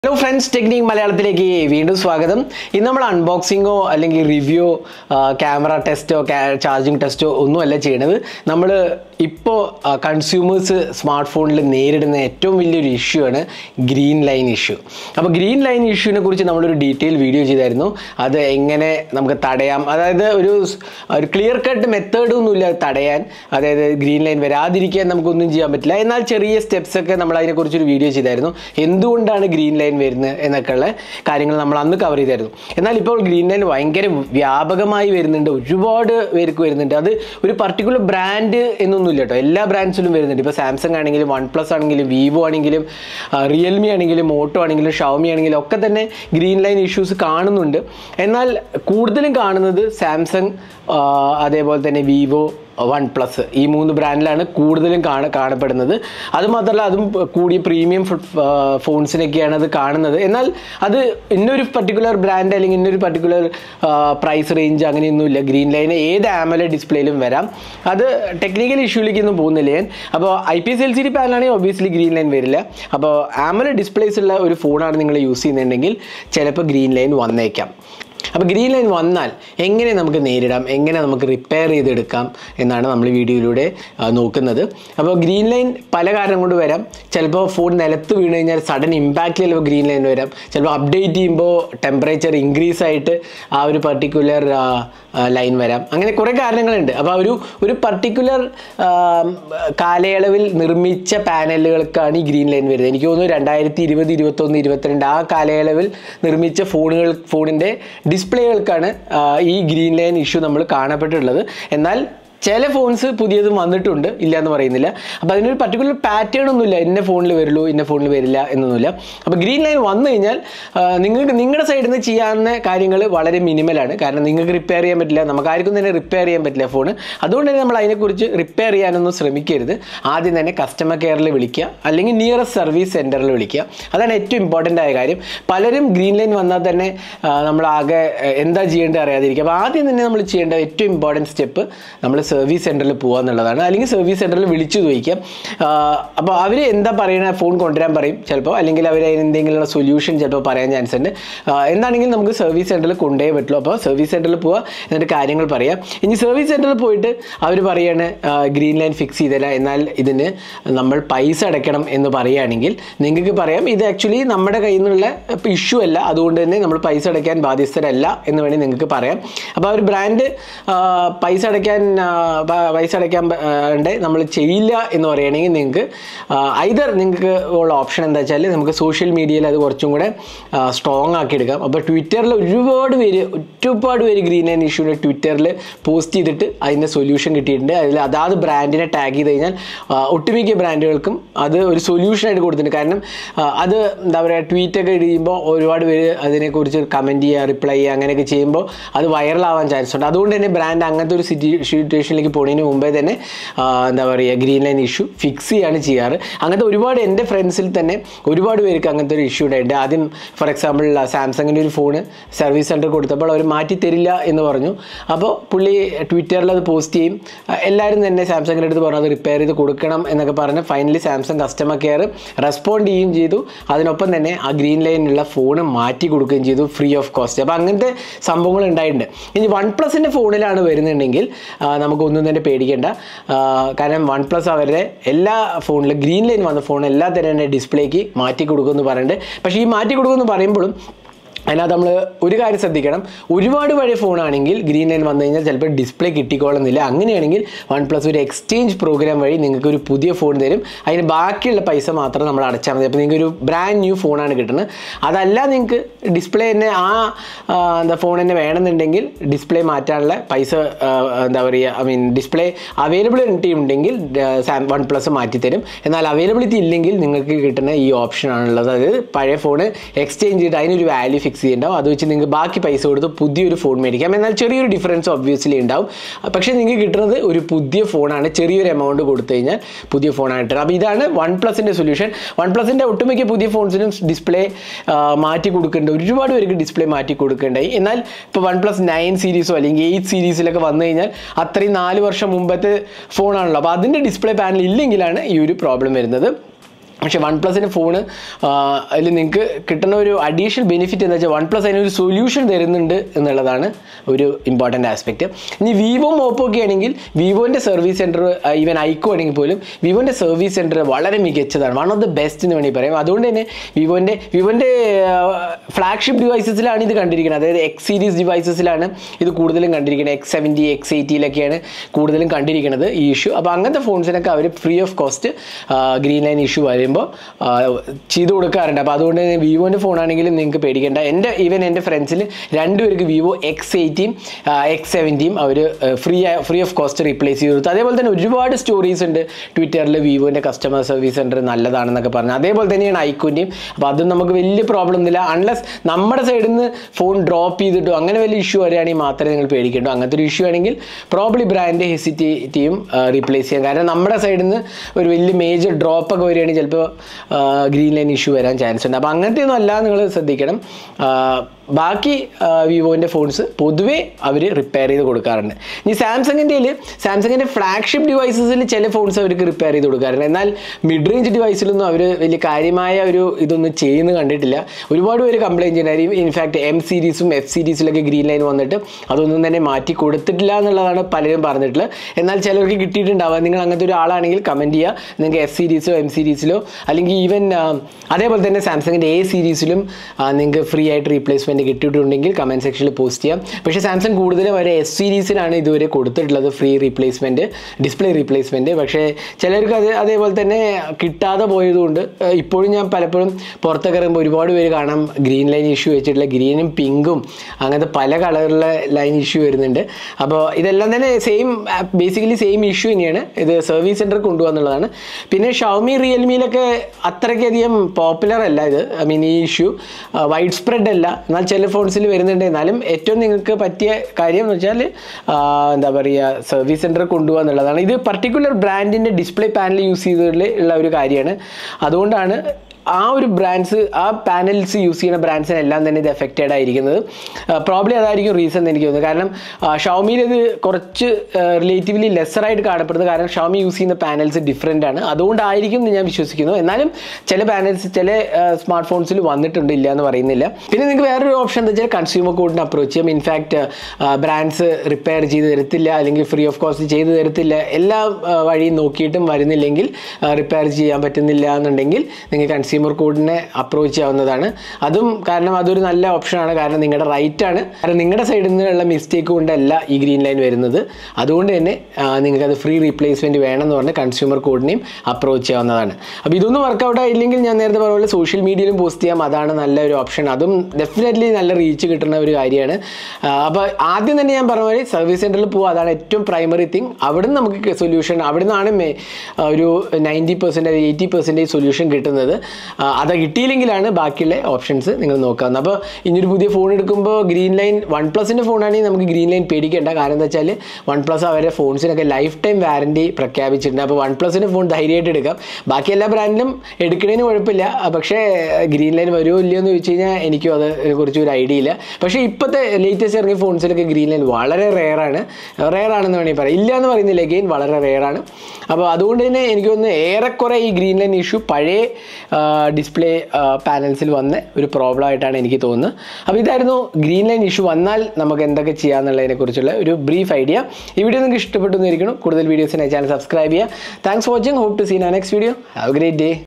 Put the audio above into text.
Hello friends, Technique മലയാളത്തിലേക്ക് വീണ്ടും സ്വാഗതം. ഇന്ന് നമ്മൾ അൺബോക്സിംഗോ അല്ലെങ്കിൽ റിവ്യൂ ക്യാമറ ടെസ്റ്റോ ചാർജിങ് ടെസ്റ്റോ ഒന്നുമല്ല ചെയ്യുന്നത്. നമ്മൾ ഇപ്പോൾ കൺസ്യൂമേഴ്സ് സ്മാർട്ട് ഫോണിൽ നേരിടുന്ന ഏറ്റവും വലിയൊരു ഇഷ്യൂ ആണ് ഗ്രീൻ ലൈൻ ഇഷ്യൂ. അപ്പോൾ ഗ്രീൻ ലൈൻ ഇഷ്യൂവിനെ കുറിച്ച് നമ്മളൊരു ഡീറ്റെയിൽ വീഡിയോ ചെയ്തായിരുന്നു. അത് എങ്ങനെ നമുക്ക് തടയാം, അതായത് ഒരു ക്ലിയർ കട്ട് മെത്തേഡൊന്നുമില്ല തടയാൻ. അതായത് ഗ്രീൻ ലൈൻ വരാതിരിക്കാൻ നമുക്കൊന്നും ചെയ്യാൻ പറ്റില്ല. എന്നാൽ ചെറിയ സ്റ്റെപ്സൊക്കെ നമ്മൾ അതിനെക്കുറിച്ചൊരു വീഡിയോ ചെയ്തായിരുന്നു. എന്തുകൊണ്ടാണ് ഗ്രീൻ ലൈൻ വരുന്നത് എന്നൊക്കെയുള്ള കാര്യങ്ങൾ നമ്മൾ അന്ന് കവർ ചെയ്തായിരുന്നു. എന്നാൽ ഇപ്പോൾ ഗ്രീൻ ലൈൻ ഭയങ്കര വ്യാപകമായി വരുന്നുണ്ട്, ഒരുപാട് പേർക്ക് വരുന്നുണ്ട്. അത് ഒരു പർട്ടിക്കുലർ ബ്രാൻഡ് എന്നൊന്നുമില്ല കേട്ടോ, എല്ലാ ബ്രാൻഡ്സിലും വരുന്നുണ്ട്. ഇപ്പോൾ സാംസങ് ആണെങ്കിലും OnePlus ആണെങ്കിലും വിവോ ആണെങ്കിലും റിയൽമി ആണെങ്കിലും മോട്ടോ ആണെങ്കിലും ഷവമി ആണെങ്കിലും ഒക്കെ തന്നെ ഗ്രീൻ ലൈൻ ഇഷ്യൂസ് കാണുന്നുണ്ട്. എന്നാൽ കൂടുതലും കാണുന്നത് സാംസങ്, അതേപോലെ തന്നെ വിവോ, OnePlus ഈ മൂന്ന് ബ്രാൻഡിലാണ് കൂടുതലും കാണപ്പെടുന്നത്. അതുമാത്രമല്ല, അതും കൂടിയ പ്രീമിയം ഫോൺസിനൊക്കെയാണ് അത് കാണുന്നത്. എന്നാൽ അത് ഇന്നൊരു പർട്ടിക്കുലർ ബ്രാൻഡ് അല്ലെങ്കിൽ ഇന്നൊരു പർട്ടിക്കുലർ പ്രൈസ് റേഞ്ച് അങ്ങനെയൊന്നുമില്ല. ഗ്രീൻ ലൈൻ ഏത് AMOLED ഡിസ്പ്ലേയിലും വരാം. അത് ടെക്നിക്കൽ ഇഷ്യൂലേക്കൊന്നും പോകുന്നില്ല ഞാൻ. അപ്പോൾ IPS LCD പാനലാണെങ്കിൽ ഒബ്വിയസ്ലി ഗ്രീൻ ലൈൻ വരില്ല. അപ്പോൾ AMOLED ഡിസ്പ്ലേസ് ഉള്ള ഒരു ഫോണാണ് നിങ്ങൾ യൂസ് ചെയ്യുന്നുണ്ടെങ്കിൽ ചിലപ്പോൾ ഗ്രീൻ ലൈൻ വന്നേക്കാം. അപ്പോൾ ഗ്രീൻ ലൈൻ വന്നാൽ എങ്ങനെ നമുക്ക് നേരിടാം, എങ്ങനെ നമുക്ക് റിപ്പയർ ചെയ്തെടുക്കാം എന്നാണ് നമ്മൾ വീഡിയോയിലൂടെ നോക്കുന്നത്. അപ്പോൾ ഗ്രീൻ ലൈൻ പല കാരണം കൊണ്ട് വരാം. ചിലപ്പോൾ ഫോൺ നിലത്ത് വീണ് കഴിഞ്ഞാൽ സഡൻ ഇമ്പാക്റ്റിൽ ചിലപ്പോൾ ഗ്രീൻ ലൈൻ വരാം. ചിലപ്പോൾ അപ്ഡേറ്റ് ചെയ്യുമ്പോൾ ടെമ്പറേച്ചർ ഇൻക്രീസ് ആയിട്ട് ആ ഒരു പർട്ടിക്കുലർ ലൈൻ വരാം. അങ്ങനെ കുറേ കാരണങ്ങളുണ്ട്. അപ്പോൾ ഒരു പർട്ടിക്കുലർ കാലയളവിൽ നിർമ്മിച്ച പാനലുകൾക്കാണ് ഈ ഗ്രീൻ ലൈൻ വരുന്നത്. എനിക്ക് തോന്നുന്നു 2020, 2021, 2022 ആ കാലയളവിൽ നിർമ്മിച്ച ഫോണിൻ്റെ ഡിസ്പ്ലേകൾക്കാണ് ഈ ഗ്രീൻ ലൈൻ ഇഷ്യൂ നമ്മൾ കാണപ്പെട്ടിട്ടുള്ളത്. എന്നാൽ ചില ഫോൺസ് പുതിയതും വന്നിട്ടുണ്ട്, ഇല്ല എന്ന് പറയുന്നില്ല. അപ്പോൾ അതിനൊരു പർട്ടിക്കുലർ പാറ്റേൺ ഒന്നുമില്ല, ഇന്ന ഫോണിൽ വരുള്ളൂ ഇന്ന ഫോണിൽ വരില്ല എന്നൊന്നുമില്ല. അപ്പോൾ ഗ്രീൻ ലൈൻ വന്നു കഴിഞ്ഞാൽ നിങ്ങളുടെ സൈഡിൽ നിന്ന് ചെയ്യാവുന്ന കാര്യങ്ങൾ വളരെ മിനിമലാണ്. കാരണം നിങ്ങൾക്ക് റിപ്പയർ ചെയ്യാൻ പറ്റില്ല, നമുക്കാർക്കും തന്നെ റിപ്പയർ ചെയ്യാൻ പറ്റില്ല ഫോൺ. അതുകൊണ്ട് തന്നെ നമ്മൾ അതിനെക്കുറിച്ച് റിപ്പയർ ചെയ്യാനൊന്നും ശ്രമിക്കരുത്. ആദ്യം തന്നെ കസ്റ്റമർ കെയറിൽ വിളിക്കുക, അല്ലെങ്കിൽ നിയറസ്റ്റ് സർവീസ് സെൻറ്ററിൽ വിളിക്കുക. അതാണ് ഏറ്റവും ഇമ്പോർട്ടൻ്റ് ആയ കാര്യം. പലരും ഗ്രീൻ ലൈൻ വന്നാൽ തന്നെ നമ്മളാകെ എന്താ ചെയ്യേണ്ടത് അറിയാതിരിക്കുക. അപ്പോൾ ആദ്യം തന്നെ നമ്മൾ ചെയ്യേണ്ട ഏറ്റവും ഇമ്പോർട്ടൻറ്റ് സ്റ്റെപ്പ് നമ്മൾ സർവീസ് സെൻറ്ററിൽ പോകുക എന്നുള്ളതാണ്. അല്ലെങ്കിൽ സർവീസ് സെൻറ്ററിൽ വിളിച്ചു ചോദിക്കാം. അപ്പോൾ അവർ എന്താ പറയുക, ഫോൺ കൊണ്ടുവരാൻ പറയും ചിലപ്പോൾ, അല്ലെങ്കിൽ അവർ എന്തെങ്കിലും സൊല്യൂഷൻ ചിലപ്പോൾ പറയാൻ ചാൻസ് ഉണ്ട്. എന്താണെങ്കിലും നമുക്ക് സർവീസ് സെൻറ്ററിൽ കൊണ്ടുപോയേ പറ്റുള്ളൂ. അപ്പോൾ സർവീസ് സെൻറ്ററിൽ പോവുക, എന്നിട്ട് കാര്യങ്ങൾ പറയാം. ഇനി സർവീസ് സെൻറ്ററിൽ പോയിട്ട് അവർ പറയാണ് ഗ്രീൻ ലൈൻ ഫിക്സ് ചെയ്തില്ല, എന്നാൽ ഇതിന് നമ്മൾ പൈസ അടയ്ക്കണം എന്ന് പറയുകയാണെങ്കിൽ നിങ്ങൾക്ക് പറയാം ഇത് ആക്ച്വലി നമ്മുടെ കയ്യിൽ നിന്നുള്ള ഇഷ്യൂ അല്ല, അതുകൊണ്ട് തന്നെ നമ്മൾ പൈസ അടയ്ക്കാൻ ബാധ്യസ്ഥരല്ല എന്ന് വേണമെങ്കിൽ നിങ്ങൾക്ക് പറയാം. അപ്പോൾ അവർ ബ്രാൻഡ് പൈസ അടയ്ക്കാൻ നമ്മൾ ചെയ്യില്ല എന്ന് പറയുകയാണെങ്കിൽ നിങ്ങൾക്ക് ഐദർ നിങ്ങൾക്ക് ഉള്ള ഓപ്ഷൻ എന്താ വെച്ചാൽ നമുക്ക് സോഷ്യൽ മീഡിയയിൽ അത് കുറച്ചും കൂടെ സ്ട്രോങ് ആക്കി എടുക്കാം. അപ്പോൾ ട്വിറ്ററിൽ ഒരുപാട് പേര് ഗ്രീൻ ലൈൻ ഇഷ്യൂവിൻ്റെ ട്വിറ്ററിൽ പോസ്റ്റ് ചെയ്തിട്ട് അതിൻ്റെ സൊല്യൂഷൻ കിട്ടിയിട്ടുണ്ട്. അതിൽ അതാത് ബ്രാൻഡിനെ ടാഗ് ചെയ്ത് കഴിഞ്ഞാൽ ഒട്ടുമിക്ക ബ്രാൻഡുകൾക്കും അത് ഒരു സൊല്യൂഷനായിട്ട് കൊടുത്തിട്ടുണ്ട്. കാരണം അത് എന്താ പറയുക, ട്വീറ്റൊക്കെ ചെയ്യുമ്പോൾ ഒരുപാട് പേര് അതിനെക്കുറിച്ച് കമൻറ്റ് ചെയ്യുക, റിപ്ലൈ ചെയ്യുക, അങ്ങനെയൊക്കെ ചെയ്യുമ്പോൾ അത് വൈറലാവാൻ ചാൻസ് ഉണ്ട്. അതുകൊണ്ട് തന്നെ ബ്രാൻഡ് അങ്ങനത്തെ ഒരു സിറ്റുവേഷനിലേക്ക് പോകുന്നതിന് മുമ്പേ തന്നെ എന്താ പറയുക ഗ്രീൻ ലൈൻ ഇഷ്യൂ ഫിക്സ് ചെയ്യാണ് ചെയ്യാറ്. അങ്ങനത്തെ ഒരുപാട് എൻ്റെ ഫ്രണ്ട്സിൽ തന്നെ ഒരുപാട് പേർക്ക് അങ്ങനത്തെ ഒരു ഇഷ്യൂ ഉണ്ടായിട്ടുണ്ട്. ആദ്യം ഫോർ എക്സാമ്പിൾ സാംസങ്ങിൻ്റെ ഒരു ഫോണ് സർവീസ് സെൻറ്റർ കൊടുത്തപ്പോൾ അവർ മാറ്റി തരില്ല എന്ന് പറഞ്ഞു. അപ്പോൾ പുള്ളി ട്വിറ്ററിൽ അത് പോസ്റ്റ് ചെയ്യും. എല്ലാവരും തന്നെ സാംസങ്ങിൻ്റെ അടുത്ത് പറഞ്ഞു അത് റിപ്പയർ ചെയ്ത് കൊടുക്കണം എന്നൊക്കെ പറഞ്ഞ് finally Samsung customer care respond ചെയ്യുകയും ചെയ്തു. അതിനൊപ്പം തന്നെ ആ ഗ്രീൻ ലൈനുള്ള ഫോണ് മാറ്റി കൊടുക്കുകയും ചെയ്തു ഫ്രീ ഓഫ് കോസ്റ്റ്. അപ്പോൾ അങ്ങനത്തെ സംഭവങ്ങൾ ഉണ്ടായിട്ടുണ്ട്. ഇനി OnePlusൻ്റെ ഫോണിലാണ് വരുന്നുണ്ടെങ്കിൽ നമുക്കൊന്നും തന്നെ പേടിക്കേണ്ട. കാരണം OnePlus അവരുടെ എല്ലാ ഫോണിലും ഗ്രീൻ ലൈൻ വന്ന ഫോൺ എല്ലാ തന്നെ ഡിസ്പ്ലേക്ക് മാറ്റി കൊടുക്കുമെന്ന് പറയുന്നുണ്ട്. പക്ഷേ ഈ മാറ്റി കൊടുക്കുമെന്ന് പറയുമ്പോഴും അതിനകത്ത് നമ്മൾ ഒരു കാര്യം ശ്രദ്ധിക്കണം. ഒരുപാട് പഴയ ഫോണാണെങ്കിൽ ഗ്രീൻ ലൈൻ വന്നു കഴിഞ്ഞാൽ ചിലപ്പോൾ ഡിസ്പ്ലേ കിട്ടിക്കോളുന്നില്ല. അങ്ങനെയാണെങ്കിൽ OnePlus ഒരു എക്സ്ചേഞ്ച് പ്രോഗ്രാം വഴി നിങ്ങൾക്ക് ഒരു പുതിയ ഫോൺ തരും. അതിന് ബാക്കിയുള്ള പൈസ മാത്രം നമ്മൾ അടച്ചാൽ മതി. അപ്പോൾ നിങ്ങൾക്ക് ഒരു ബ്രാൻഡ് ന്യൂ ഫോണാണ് കിട്ടുന്നത്. അതല്ല നിങ്ങൾക്ക് ഡിസ്പ്ലേ തന്നെ ഫോൺ തന്നെ വേണമെന്നുണ്ടെങ്കിൽ ഡിസ്പ്ലേ മാറ്റാനുള്ള പൈസ എന്താ പറയുക, ഡിസ്പ്ലേ അവൈലബിലിറ്റി ഉണ്ടെങ്കിൽ OnePlus മാറ്റിത്തരും. എന്നാൽ അവൈലബിലിറ്റി ഇല്ലെങ്കിൽ നിങ്ങൾക്ക് കിട്ടുന്ന ഈ ഓപ്ഷനാണുള്ളത്. അതായത് പഴയ ഫോണ് എക്സ്ചേഞ്ച് ചെയ്തിട്ട് അതിനൊരു വാല്യൂ ഫിക്സ് ചെയ്യേണ്ടാവും. അത് വെച്ച് നിങ്ങൾക്ക് ബാക്കി പൈസ കൊടുത്ത് പുതിയൊരു ഫോൺ മേടിക്കാം. എന്നാൽ ചെറിയൊരു ഡിഫറൻസ് ഒബ്വിയസ്ലി ഉണ്ടാവും. പക്ഷേ നിങ്ങൾക്ക് കിട്ടുന്നത് ഒരു പുതിയ ഫോണാണ്. ചെറിയൊരു എമൗണ്ട് കൊടുത്തു കഴിഞ്ഞാൽ പുതിയ ഫോണായിട്ട്. അപ്പോൾ ഇതാണ് OnePlusൻ്റെ സൊല്യൂഷൻ. OnePlusൻ്റെ ഒട്ടുമിക്ക പുതിയ ഫോൺസിനും ഡിസ്പ്ലേ മാറ്റി കൊടുക്കേണ്ട ഒരുപാട് പേർക്ക് ഡിസ്പ്ലേ മാറ്റി കൊടുക്കേണ്ടായി. എന്നാൽ ഇപ്പോൾ OnePlus 9 സീരീസോ അല്ലെങ്കിൽ 8 സീരീസിലൊക്കെ വന്നു കഴിഞ്ഞാൽ അത്രയും 4 വർഷം മുമ്പത്തെ ഫോണാണല്ലോ. അപ്പോൾ അതിൻ്റെ ഡിസ്പ്ലേ പാനൽ ഇല്ലെങ്കിലാണ് ഈ ഒരു പ്രോബ്ലം വരുന്നത്. പക്ഷേ വൺ പ്ലസിൻ്റെ ഫോണ് അതിൽ നിങ്ങൾക്ക് കിട്ടുന്ന ഒരു അഡീഷണൽ ബെനിഫിറ്റ് എന്താ വെച്ചാൽ വൺ പ്ലസ് അതിനൊരു സൊല്യൂഷൻ തരുന്നുണ്ട് എന്നുള്ളതാണ് ഒരു ഇമ്പോർട്ടൻ്റ് ആസ്പെക്റ്റ്. ഇനി വിവോ ഓപ്പോ ഒക്കെ ആണെങ്കിൽ വിവോൻ്റെ സർവീസ് സെൻറ്റർ, ഈവൻ ഐക്കോ ആണെങ്കിൽ പോലും വിവോൻ്റെ സർവീസ് സെൻറ്റർ വളരെ മികച്ചതാണ്, വൺ ഓഫ് ദ ബെസ്റ്റ് എന്ന് വേണമെങ്കിൽ പറയാം. അതുകൊണ്ട് തന്നെ വിവോൻ്റെ ഫ്ലാഗ്ഷിപ്പ് ഡിവൈസസിലാണ് ഇത് കണ്ടിരിക്കുന്നത്, അതായത് എക്സ് സീരീസ് ഡിവൈസസിലാണ് ഇത് കൂടുതലും കണ്ടിരിക്കുന്നത്. X70 X80 കൂടുതലും കണ്ടിരിക്കുന്നത് ഈ ഇഷ്യൂ. അപ്പോൾ അങ്ങനത്തെ ഫോൺസിനൊക്കെ അവർ free of cost green line issue വരും ചെയ്ത് കൊടുക്കാറുണ്ട്. അപ്പോൾ അതുകൊണ്ട് തന്നെ വിവോൻ്റെ ഫോണാണെങ്കിലും നിങ്ങൾക്ക് പേടിക്കേണ്ട. എൻ്റെ ഫ്രണ്ട്സിൽ രണ്ടുപേർക്ക് വിവോ X80 X70 അവർ ഫ്രീ ഓഫ് കോസ്റ്റ് റീപ്ലേസ് ചെയ്ത് കൊടുത്തു. അതേപോലെ തന്നെ ഒരുപാട് സ്റ്റോറീസ് ഉണ്ട് ട്വിറ്ററിൽ വിവോൻ്റെ കസ്റ്റമർ സർവീസ് സെൻറ്റർ നല്ലതാണെന്നൊക്കെ പറഞ്ഞു. അതേപോലെ തന്നെയാണ് ഐക്കോൻ്റെയും. അപ്പോൾ അതും നമുക്ക് വലിയ പ്രോബ്ലം ഒന്നുമില്ല. അൺലെസ് നമ്മുടെ സൈഡിൽ നിന്ന് ഫോൺ ഡ്രോപ്പ് ചെയ്തിട്ടോ അങ്ങനെ വലിയ ഇഷ്യൂ വരികയാണെങ്കിൽ മാത്രമേ നിങ്ങൾ പേടിക്കേണ്ടൂ. അങ്ങനത്തെ ഒരു ഇഷ്യൂ ആണെങ്കിൽ പ്രോബ്ലി ബ്രാൻഡ് ഹെസിറ്റേറ്റ് റീപ്ലേസ് ചെയ്യാം. കാരണം നമ്മുടെ സൈഡിൽ നിന്ന് ഒരു വലിയ മേജർ ഡ്രോപ്പ് ഒക്കെ വരികയാണെങ്കിൽ ചിലപ്പോൾ ഗ്രീൻ ലൈൻ ഇഷ്യൂ വരാൻ ചാൻസ് ഉണ്ട്. അപ്പോൾ അങ്ങനത്തെ ഒന്നും അല്ല, നിങ്ങൾ ശ്രദ്ധിക്കണം. ബാക്കി വിവോൻ്റെ ഫോൺസ് പൊതുവേ അവർ റിപ്പയർ ചെയ്ത് കൊടുക്കാറുണ്ട്. ഇനി സാംസങ്ങിൻ്റെ ഫ്ലാഗ്ഷിപ്പ് ഡിവൈസസിൽ ചില ഫോൺസ് അവർക്ക് റിപ്പയർ ചെയ്ത് കൊടുക്കാറുണ്ട്. എന്നാൽ മിഡ് റേഞ്ച് ഡിവൈസിലൊന്നും അവർ വലിയ കാര്യമായ ഒരു ഇതൊന്നും ചെയ്യുന്നത് കണ്ടിട്ടില്ല. ഒരുപാട് പേര് കംപ്ലയിൻറ്റ് ചെയ്യുന്നതായിരിക്കും. ഇൻഫാക്ട് M സീരീസും F സീരീസിലൊക്കെ ഗ്രീൻ ലൈൻ വന്നിട്ട് അതൊന്നും തന്നെ മാറ്റി കൊടുത്തിട്ടില്ല എന്നുള്ളതാണ് പലരും പറഞ്ഞിട്ടുള്ളത്. എന്നാൽ ചിലർക്ക് കിട്ടിയിട്ടുണ്ടാവുക. നിങ്ങൾ അങ്ങനത്തെ ഒരു ആളാണെങ്കിൽ കമൻറ്റ് ചെയ്യുക. നിങ്ങൾക്ക് F സീരീസിലോ M സീരീസിലോ അല്ലെങ്കിൽ ഈവൻ അതേപോലെ തന്നെ സാംസങ്ങിൻ്റെ A സീരീസിലും നിങ്ങൾക്ക് ഫ്രീ ആയിട്ട് റീപ്ലേസ്മെൻറ്റ് കിട്ടിയിട്ടുണ്ടെങ്കിൽ കമൻറ്റ് സെക്ഷനിൽ പോസ്റ്റ് ചെയ്യാം. പക്ഷേ സാംസങ് കൂടുതലും അവർ S സീരീസിലാണ് ഇതുവരെ കൊടുത്തിട്ടുള്ളത് ഫ്രീ റീപ്ലേസ്മെൻറ്റ്, ഡിസ്പ്ലേ റീപ്ലേസ്മെൻറ്റ്. പക്ഷേ ചിലർക്ക് അതേപോലെ തന്നെ കിട്ടാതെ പോയതുകൊണ്ട് ഇപ്പോഴും ഞാൻ പലപ്പോഴും പുറത്തൊക്കെ ഇറങ്ങുമ്പോൾ ഒരുപാട് പേര് കാണാം ഗ്രീൻ ലൈൻ ഇഷ്യൂ വെച്ചിട്ടുള്ള, ഗ്രീനും പിങ്കും അങ്ങനത്തെ പല കളറിലുള്ള ലൈൻ ഇഷ്യൂ വരുന്നുണ്ട്. അപ്പോൾ ഇതെല്ലാം തന്നെ ബേസിക്കലി സെയിം ഇഷ്യൂ തന്നെയാണ്. ഇത് സർവീസ് സെൻറ്റർ കൊണ്ടുപോകുന്നുള്ളതാണ്. പിന്നെ ഷവമി റിയൽമിയിലൊക്കെ അത്രയ്ക്കധികം പോപ്പുലർ അല്ല ഇത്, ഐ മീൻ ഈ ഇഷ്യൂ വൈഡ് സ്പ്രെഡ് അല്ല. എന്നാൽ ചില ഫോൺസിൽ വരുന്നുണ്ട്. എന്നാലും ഏറ്റവും നിങ്ങൾക്ക് പറ്റിയ കാര്യം എന്ന് വെച്ചാൽ എന്താ പറയുക, സർവീസ് സെൻറ്റർ കൊണ്ടുപോകുക എന്നുള്ളതാണ്. ഇത് പർട്ടിക്കുലർ ബ്രാൻഡിൻ്റെ ഡിസ്പ്ലേ പാനൽ യൂസ് ചെയ്തിട്ടുള്ള ഒരു കാര്യമാണ്. അതുകൊണ്ടാണ് ആ ഒരു ആ പാനൽസ് യൂസ് ചെയ്യുന്ന ബ്രാൻഡ്സിനെല്ലാം തന്നെ ഇത് എഫക്റ്റഡ് ആയിരിക്കുന്നത്. പ്രോബ്ലി അതായിരിക്കും റീസൺ എന്ന് എനിക്ക് തോന്നുന്നു. കാരണം ഷവമിയിൽ ഇത് കുറച്ച് റിലേറ്റീവ്ലി ലെസ്സറായിട്ട് കാണപ്പെടുന്നത്. കാരണം ഷവമി യൂസ് ചെയ്യുന്ന പാനൽസ് ഡിഫറെൻ്റ് ആണ്. അതുകൊണ്ടായിരിക്കും എന്ന് ഞാൻ വിശ്വസിക്കുന്നു. എന്നാലും ചില പാനൽസ് ചില സ്മാർട്ട് ഫോൺസിൽ വന്നിട്ടുണ്ട്, ഇല്ല എന്ന് പറയുന്നില്ല. പിന്നെ നിങ്ങൾക്ക് വേറൊരു ഓപ്ഷൻ എന്താ വെച്ചാൽ കൺസ്യൂമർ കോഡിന് അപ്രോച്ച് ചെയ്യാം. ഇൻഫാക്ട് ബ്രാൻഡ്സ് റിപ്പയർ ചെയ്ത് തരത്തില്ല അല്ലെങ്കിൽ ഫ്രീ ഓഫ് കോസ്റ്റ് ചെയ്ത് തരത്തില്ല, എല്ലാ വഴിയും നോക്കിയിട്ടും വരുന്നില്ലെങ്കിൽ, റിപ്പയർ ചെയ്യാൻ പറ്റുന്നില്ല എന്നുണ്ടെങ്കിൽ നിങ്ങൾക്ക് കൺസ്യൂമർ കോഡിനെ അപ്രോച്ച് ചെയ്യാവുന്നതാണ്. അതും കാരണം അതൊരു നല്ല ഓപ്ഷനാണ്. കാരണം നിങ്ങളുടെ റൈറ്റ് ആണ്. കാരണം നിങ്ങളുടെ സൈഡിൽ നിന്നുള്ള മിസ്റ്റേക്ക് കൊണ്ടല്ല ഈ ഗ്രീൻ ലൈൻ വരുന്നത്. അതുകൊണ്ട് തന്നെ നിങ്ങൾക്കത് ഫ്രീ റീപ്ലേസ്മെൻറ്റ് വേണമെന്ന് പറഞ്ഞ് കൺസ്യൂമർ കോഡിനെയും അപ്രോച്ച് ചെയ്യാവുന്നതാണ്. അപ്പോൾ ഇതൊന്നും വർക്കൗട്ട് ആയില്ലെങ്കിൽ ഞാൻ നേരത്തെ പറഞ്ഞ പോലെ സോഷ്യൽ മീഡിയയിലും പോസ്റ്റ് ചെയ്യാം. അതാണ് നല്ലൊരു ഓപ്ഷൻ. അതും ഡെഫിനറ്റ്ലി നല്ല റീച്ച് കിട്ടുന്ന ഒരു കാര്യമാണ്. അപ്പോൾ ആദ്യം തന്നെ ഞാൻ പറഞ്ഞ പോലെ സർവീസ് സെൻറ്ററിൽ പോകുക, അതാണ് ഏറ്റവും പ്രൈമറി തിങ്. അവിടെ നിന്ന് നമുക്ക് സൊല്യൂഷൻ, അവിടെ നിന്നാണ് ഒരു 90% 80% സൊല്യൂഷൻ കിട്ടുന്നത്. അത് കിട്ടിയില്ലെങ്കിലാണ് ബാക്കിയുള്ള ഓപ്ഷൻസ് നിങ്ങൾ നോക്കാവുന്നത്. അപ്പോൾ ഇനിയൊരു പുതിയ ഫോൺ എടുക്കുമ്പോൾ ഗ്രീൻ ലൈൻ വൺ പ്ലസിൻ്റെ ഫോണാണെങ്കിൽ നമുക്ക് ഗ്രീൻ ലൈൻ പേടിക്കേണ്ട. കാരണം എന്താ വെച്ചാൽ വൺ പ്ലസ് അവരുടെ ഫോൺസിനൊക്കെ ലൈഫ് ടൈം വാറൻറ്റി പ്രഖ്യാപിച്ചിട്ടുണ്ട്. അപ്പോൾ വൺ പ്ലസിൻ്റെ ഫോൺ ധൈര്യമായിട്ട് എടുക്കാം. ബാക്കി എല്ലാ ബ്രാൻഡിലും എടുക്കുന്നതിന് കുഴപ്പമില്ല. പക്ഷേ ഗ്രീൻ ലൈൻ വരുമോ ഇല്ലയോ എന്ന് ചോദിച്ചു കഴിഞ്ഞാൽ എനിക്കും അതിനെക്കുറിച്ച് ഒരു ഐഡിയ ഇല്ല. പക്ഷേ ഇപ്പോഴത്തെ ലേറ്റസ്റ്റ് ഇറങ്ങിയ ഫോൺസിലൊക്കെ ഗ്രീൻ ലൈൻ വളരെ റെയറാണെന്ന് വേണമെങ്കിൽ പറയാം. ഇല്ല എന്ന് പറയുന്നില്ല, ഗെയിൻ വളരെ റെയറാണ്. അപ്പോൾ അതുകൊണ്ട് തന്നെ എനിക്കൊന്ന് ഏറെക്കുറെ ഈ ഗ്രീൻ ലൈൻ ഇഷ്യൂ പഴയ ഡിസ്പ്ലേ പാനൽസിൽ വന്ന ഒരു പ്രോബ്ലം ആയിട്ടാണ് എനിക്ക് തോന്നുന്നത്. അപ്പോൾ ഇതായിരുന്നു ഗ്രീൻ ലൈൻ ഇഷ്യൂ വന്നാൽ നമുക്ക് എന്തൊക്കെ ചെയ്യാമെന്നുള്ളതിനെ കുറിച്ചുള്ള ഒരു ബ്രീഫ് ഐഡിയ. ഈ വീഡിയോ നിങ്ങൾക്ക് ഇഷ്ടപ്പെട്ടു എന്നിരിക്കണം. കൂടുതൽ വീഡിയോസിനായി ചാനൽ സബ്സ്ക്രൈബ് ചെയ്യുക. Thanks for watching. Hope to see in next video. Have a great day.